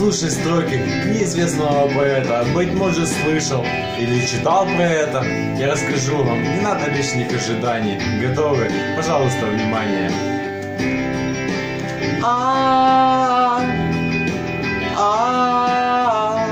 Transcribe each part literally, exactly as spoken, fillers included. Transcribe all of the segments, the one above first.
Послушай строки неизвестного поэта. Быть может, слышал или читал про это. Я расскажу вам, не надо лишних ожиданий. Готовы? Пожалуйста, внимание. А, а,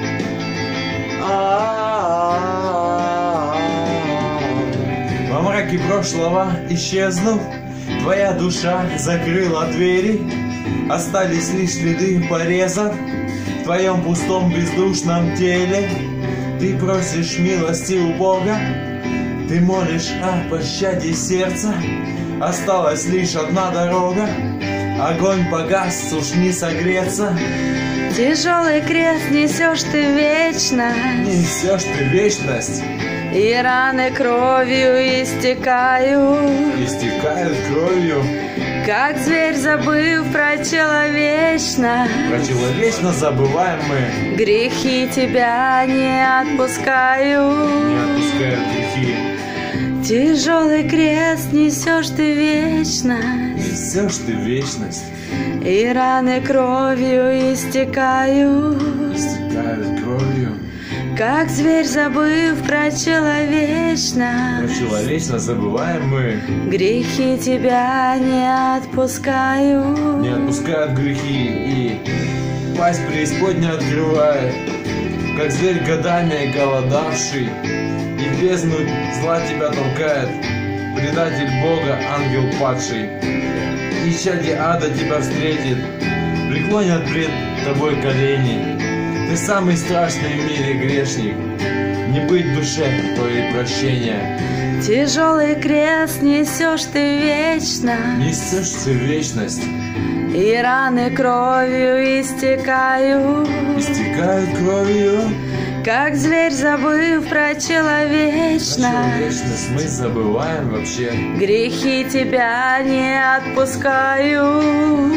а, во мраке прошлого исчезнув, твоя душа закрыла двери. Остались лишь следы порезов в твоем пустом бездушном теле. Ты просишь милости у Бога, ты молишь о пощаде сердца. Осталась лишь одна дорога, огонь погас, уж не согреться. Тяжелый крест несешь ты вечно, несешь ты вечность, и раны кровью истекают, истекают кровью. Как зверь, забыв про человечно, про человечно забываем мы. Грехи тебя не отпускают, не отпускают грехи. Тяжелый крест несешь ты вечность, несешь ты вечность, и раны кровью истекают, истекают кровью. Как зверь, забыв про человечно, про человечно забываем мы. Грехи тебя не отпускают, не отпускают грехи, и пасть преисподня открывает, как зверь годами голодавший, и в бездну зла тебя толкает предатель Бога, ангел падший. И чади ада тебя встретит, преклонят пред тобой колени. Ты самый страшный в мире грешник, не быть в душе твоей прощения. Тяжелый крест несешь ты вечно, несешь ты вечность, и раны кровью истекают, истекают кровью. Как зверь, забыв про человечность, про человечность мы забываем вообще. Грехи тебя не отпускают.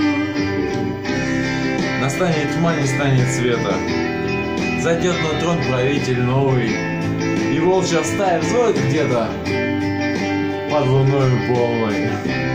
Настанет тьма, не станет света, зайдет на трон правитель новый, и волчья стая взвоет где-то под луною полной.